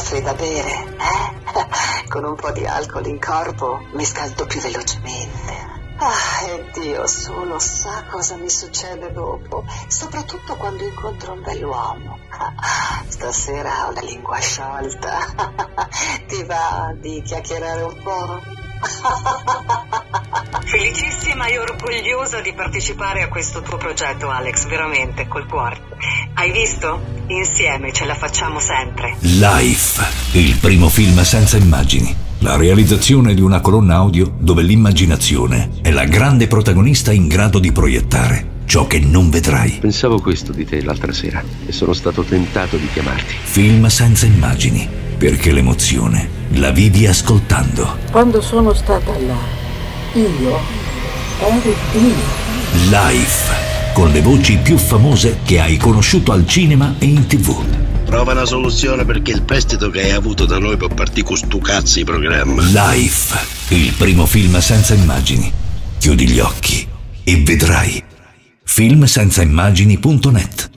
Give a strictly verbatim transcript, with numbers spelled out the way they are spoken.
offri da bere, eh? Con un po' di alcol in corpo mi scaldo più velocemente. Ah, e Dio solo sa cosa mi succede dopo, soprattutto quando incontro un bell'uomo. Stasera ho la lingua sciolta. Ti va di chiacchierare un po'? Felicissima e orgogliosa di partecipare a questo tuo progetto, Alex, veramente, col cuore. Hai visto? Insieme ce la facciamo sempre. Life, il primo film senza immagini. La realizzazione di una colonna audio dove l'immaginazione è la grande protagonista in grado di proiettare ciò che non vedrai. Pensavo questo di te l'altra sera e sono stato tentato di chiamarti. Film senza immagini, perché l'emozione la vivi ascoltando. Quando sono stata là, io ero Dio. Life, con le voci più famose che hai conosciuto al cinema e in tv. Trova una soluzione perché il prestito che hai avuto da noi può partire con stu cazzi programma. Life, il primo film senza immagini. Chiudi gli occhi e vedrai. film senza immagini punto net